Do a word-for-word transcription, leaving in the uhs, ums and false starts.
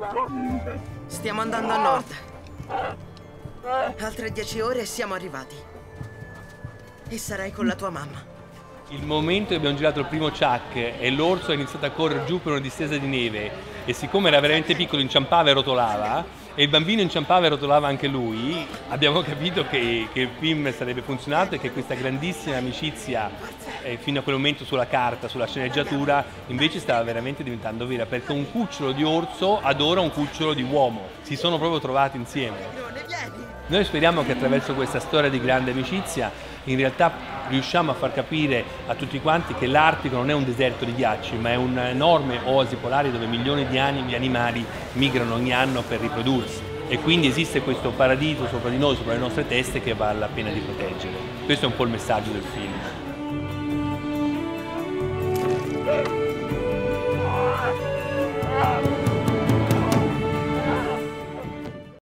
Stiamo andando a nord. Altre dieci ore e siamo arrivati. E sarai con la tua mamma. Il momento che abbiamo girato il primo Chuck e l'orso ha iniziato a correre giù per una distesa di neve e siccome era veramente piccolo inciampava e rotolava e il bambino inciampava e rotolava anche lui, abbiamo capito che, che il film sarebbe funzionato e che questa grandissima amicizia eh, fino a quel momento sulla carta, sulla sceneggiatura, invece stava veramente diventando vera, perché un cucciolo di orso adora un cucciolo di uomo, si sono proprio trovati insieme. Noi speriamo che attraverso questa storia di grande amicizia in realtà riusciamo a far capire a tutti quanti che l'Artico non è un deserto di ghiacci, ma è un'enorme oasi polare dove milioni di animi di animali migrano ogni anno per riprodursi. E quindi esiste questo paradiso sopra di noi, sopra le nostre teste, che vale la pena di proteggere. Questo è un po' il messaggio del film.